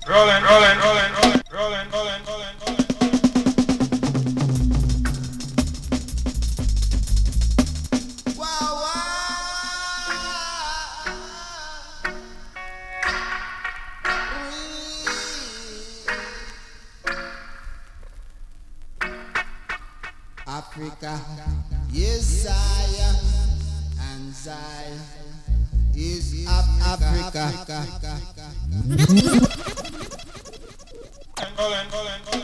Rolling, rolling, rolling, rolling, rolling, rolling, rolling, rolling. Africa is Zion, and Zion is Africa. Rolling, rolling, rolling, rolling.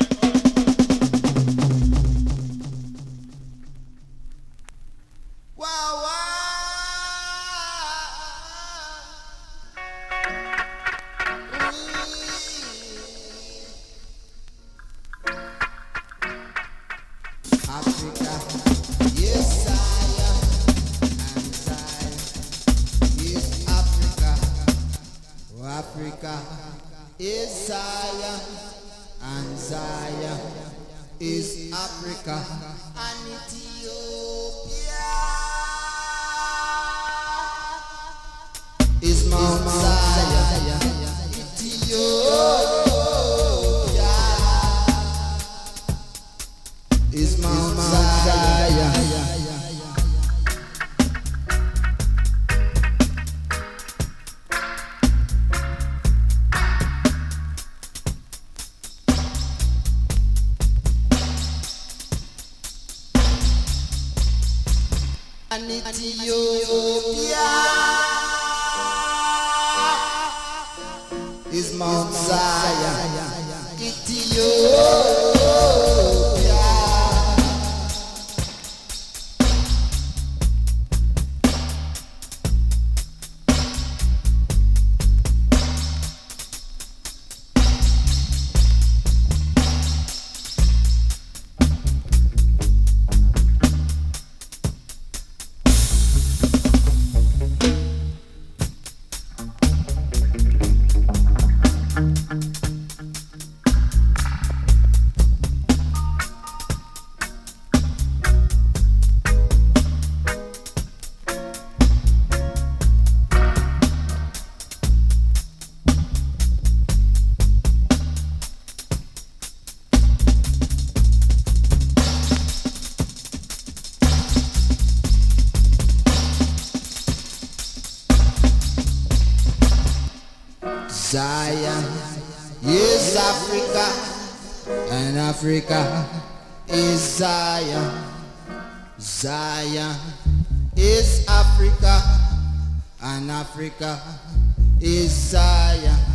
Wow, wow. Africa, yes, Zion, and Zion is Africa. Oh, Africa is Zion, and Zion is Africa. And Ethiopia is Mount Zion. Ethiopia is Mount Zion. And Ethiopia is Mount Zion. Ethiopia Zion is Africa, and Africa is Zion. Zion is Africa, and Africa is Zion.